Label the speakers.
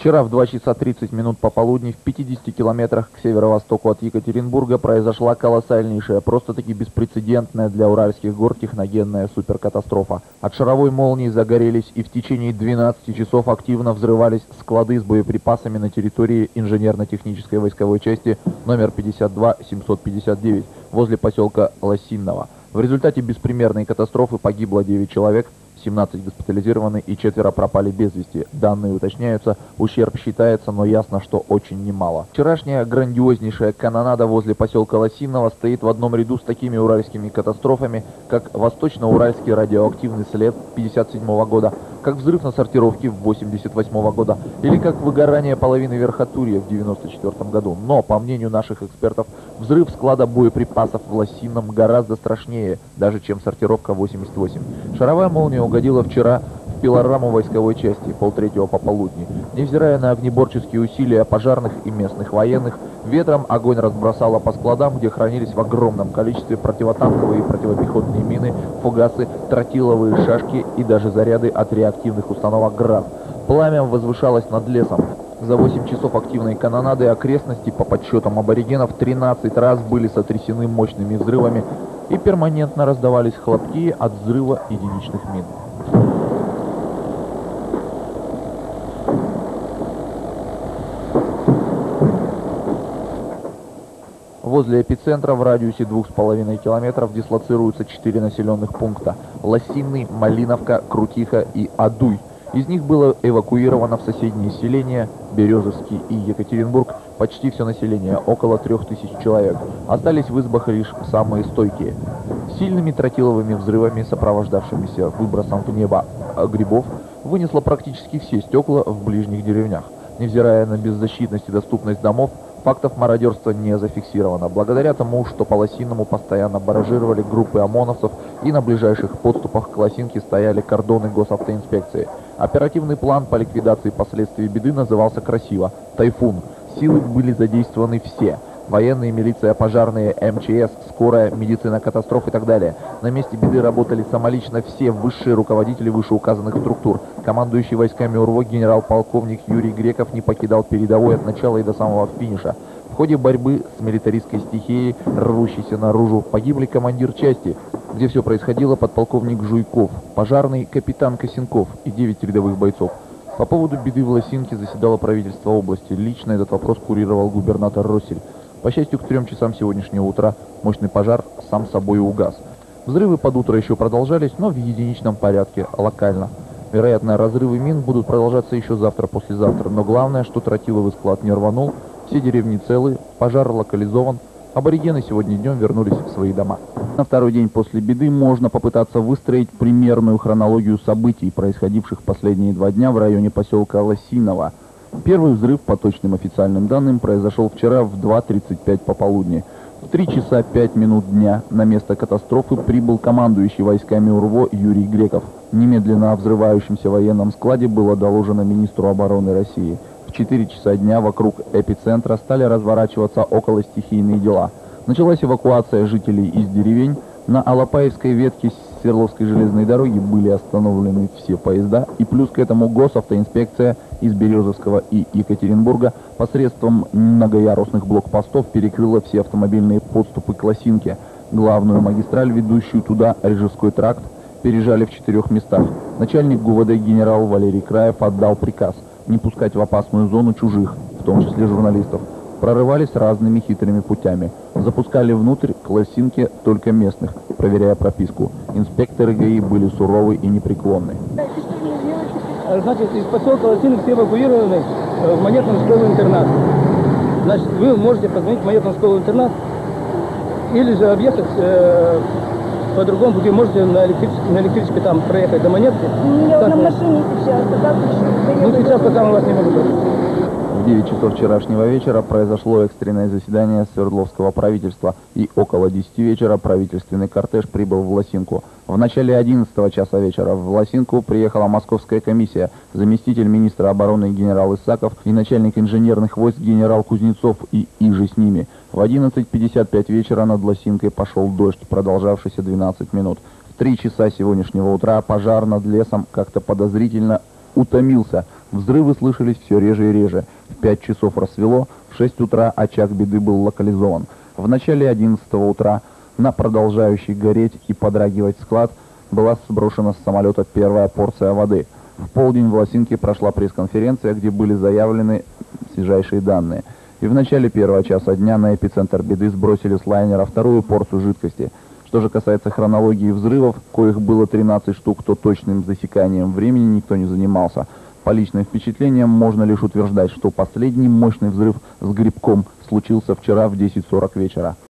Speaker 1: Вчера в 2 часа 30 минут пополудни в 50 километрах к северо-востоку от Екатеринбурга произошла колоссальнейшая, просто-таки беспрецедентная для уральских гор техногенная суперкатастрофа. От шаровой молнии загорелись и в течение 12 часов активно взрывались склады с боеприпасами на территории инженерно-технической войсковой части номер 52-759 возле поселка Лосинного. В результате беспримерной катастрофы погибло 9 человек, 17 госпитализированы и 4 пропали без вести. Данные уточняются, ущерб считается, но ясно, что очень немало. Вчерашняя грандиознейшая канонада возле поселка Лосиного стоит в одном ряду с такими уральскими катастрофами, как Восточно-Уральский радиоактивный след 1957 года, как взрыв на сортировке 1988 года или как выгорание половины Верхотурья в 1994 году. Но, по мнению наших экспертов, взрыв склада боеприпасов в Лосином гораздо страшнее, даже чем сортировка 88. Шаровая молния угодила вчера в пилораму войсковой части, 2:30 пополудни. Невзирая на огнеборческие усилия пожарных и местных военных, ветром огонь разбросало по складам, где хранились в огромном количестве противотанковые и противопехотные мины, фугасы, тротиловые шашки и даже заряды от реактивных установок ГРАД. Пламя возвышалось над лесом. За 8 часов активной канонады окрестности, по подсчетам аборигенов, 13 раз были сотрясены мощными взрывами и перманентно раздавались хлопки от взрыва единичных мин. Возле эпицентра в радиусе 2,5 километров дислоцируются 4 населенных пункта – Лосиный, Малиновка, Крутиха и Адуй. Из них было эвакуировано в соседние селения Березовский и Екатеринбург почти все население, около 3000 человек. Остались в избах лишь самые стойкие. Сильными тротиловыми взрывами, сопровождавшимися выбросом в небо грибов, вынесло практически все стекла в ближних деревнях. Невзирая на беззащитность и доступность домов, фактов мародерства не зафиксировано, благодаря тому, что по Лосиному постоянно баражировали группы ОМОНовцев и на ближайших подступах к Лосинке стояли кордоны госавтоинспекции. Оперативный план по ликвидации последствий беды назывался красиво «Тайфун». Силы были задействованы все. Военные, милиция, пожарные, МЧС, скорая, медицина катастроф и так далее. На месте беды работали самолично все высшие руководители вышеуказанных структур. Командующий войсками УРВО генерал-полковник Юрий Греков не покидал передовой от начала и до самого финиша. В ходе борьбы с милитаристской стихией, рвущейся наружу, погибли командир части, где все происходило, подполковник Жуйков, пожарный капитан Косенков и 9 рядовых бойцов. По поводу беды в Лосинке заседало правительство области. Лично этот вопрос курировал губернатор Россель. По счастью, к 3 часам сегодняшнего утра мощный пожар сам собой угас. Взрывы под утро еще продолжались, но в единичном порядке, локально. Вероятно, разрывы мин будут продолжаться еще завтра-послезавтра, но главное, что тротиловый склад не рванул, все деревни целы, пожар локализован, аборигены сегодня днем вернулись в свои дома. На второй день после беды можно попытаться выстроить примерную хронологию событий, происходивших последние 2 дня в районе поселка Лосиного. Первый взрыв, по точным официальным данным, произошел вчера в 2:35 пополудни. В 3 часа 5 минут дня на место катастрофы прибыл командующий войсками УРВО Юрий Греков. Немедленно о взрывающемся военном складе было доложено министру обороны России. В 4 часа дня вокруг эпицентра стали разворачиваться околостихийные дела. Началась эвакуация жителей из деревень. На Алапаевской ветке Свердловской железной дороги были остановлены все поезда, и плюс к этому госавтоинспекция из Березовского и Екатеринбурга посредством многоярусных блокпостов перекрыла все автомобильные подступы к Лосинке. Главную магистраль, ведущую туда, Рижевской тракт, пережали в 4 местах. Начальник ГУВД генерал Валерий Краев отдал приказ не пускать в опасную зону чужих, в том числе журналистов. Прорывались разными хитрыми путями. Запускали внутрь к Лосинке только местных, проверяя прописку. Инспекторы ГАИ были суровы и непреклонны.
Speaker 2: Значит, из поселка Лосинок все эвакуированы в монетную школу-интернат. Значит, вы можете позвонить в монетную школу-интернат или же объехать по другому пути. Можете на электричке там проехать до монетки.
Speaker 3: Я на машине сейчас.
Speaker 2: Ну, сейчас пока мы вас не могут.
Speaker 1: В 9 часов вчерашнего вечера произошло экстренное заседание Свердловского правительства, и около 10 вечера правительственный кортеж прибыл в Лосинку. В начале 11 часа вечера в Лосинку приехала московская комиссия, заместитель министра обороны генерал Исаков и начальник инженерных войск генерал Кузнецов и иже с ними. В 11:55 вечера над Лосинкой пошел дождь, продолжавшийся 12 минут. В 3 часа сегодняшнего утра пожар над лесом как-то подозрительно утомился. Взрывы слышались все реже и реже. В 5 часов рассвело, в 6 утра очаг беды был локализован. В начале 11 утра на продолжающий гореть и подрагивать склад была сброшена с самолета первая порция воды. В полдень в Лосинке прошла пресс-конференция, где были заявлены свежайшие данные. И в начале первого часа дня на эпицентр беды сбросили с лайнера вторую порцию жидкости. Что же касается хронологии взрывов, коих было 13 штук, то точным засеканием времени никто не занимался. По личным впечатлениям можно лишь утверждать, что последний мощный взрыв с грибком случился вчера в 10:40 вечера.